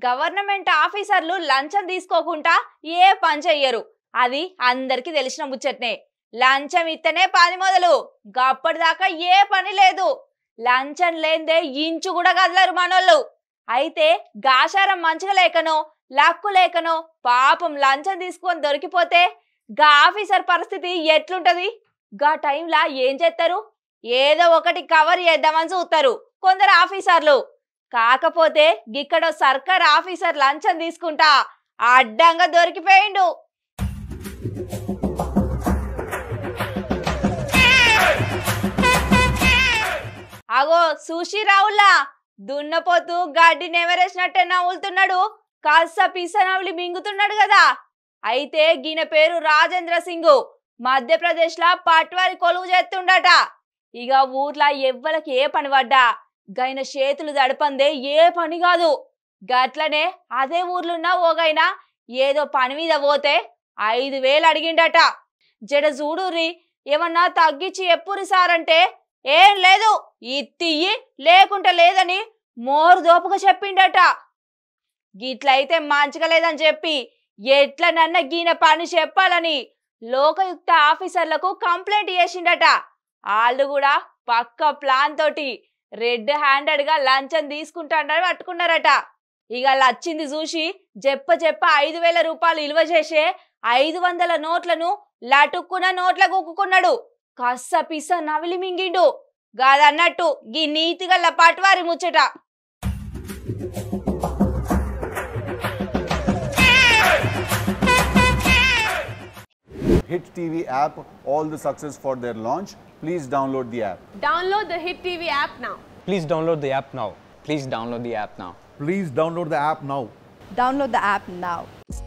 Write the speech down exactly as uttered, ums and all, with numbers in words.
Government ఆఫీసర్లు లంచం తీసుకోకుండా ఏ పని చెయ్యరు. అది అందరికి తెలిసిన ముచ్చట్నే. లంచం ఇస్తేనే పని మొదలు. గప్పటిదాకా ఏ పని లేదు. లంచం లేందే ఇంచు కూడా కదలరు మనోళ్ళు. అయితే గాశారం మంచిగా లేకనో లక్కు లేకనో పాపం లంచం తీసుకొని దొరికిపోతే గా ఆఫీసర్ పరిస్థితి ఎట్లుంటది? గా టైంలా ఏం చేస్తారు? ఏదో ఒకటి కవర్ చేద్దామని చూస్తారు కొందరు ఆఫీసర్లు. కాకపోతే గిక్కడ సర్కార్ ఆఫీసర్ లంచం తీసుకుంటా అడ్డంగా దొరికిపోయిండు. అగో సుషి రావుల్లా దున్నపోతూ గడ్డి నెవరేసినట్టే నవ్వులుతున్నాడు. కాస్త పిస నవ్వులి మింగుతున్నాడు కదా. అయితే గీన పేరు రాజేంద్ర సింగ్. మధ్యప్రదేశ్ లా పట్వారి కొలువు చేస్తుండట. ఇక ఊర్లా ఎవ్వలకి ఏ పని పడ్డా గైన చేతులు దడపందే ఏ పని కాదు. గట్లనే అదే ఊర్లున్న ఓగైనా ఏదో పని మీద పోతే ఐదు వేలు అడిగిండట. జడ చూడుర్రి ఏమన్నా తగ్గించి ఎప్పురు సారంటే ఏం లేదు ఇత్తియ్యి లేకుంటే లేదని మోరు దోపుగా చెప్పిండట. గిట్లయితే మంచిగా లేదని చెప్పి ఎట్లనన్నా గీన పని చెప్పాలని లోకయుక్త ఆఫీసర్లకు కంప్లైంట్ చేసిండట. వాళ్ళు కూడా పక్క ప్లాన్ తోటి రెడ్ హ్యాండెడ్ గా లంచం తీసుకుంటాడని పట్టుకున్నారట. ఇక లచ్చింది చూసి చెప్ప చెప్ప ఐదు వేల రూపాయలు విలువ చేసే ఐదు వందల నోట్లను లటుక్కున నోట్ల గుక్కున్నాడు. కస్స పిస్స నవిలి మింగిండు. గాదన్నట్టు గీ నీతిగల్ల పట్వారి ముచ్చట. Hit T V app, all the success for their launch. Please download the app. Download the Hit T V app now. Please download the app now. Please download the app now. Please download the app now. Download the app now.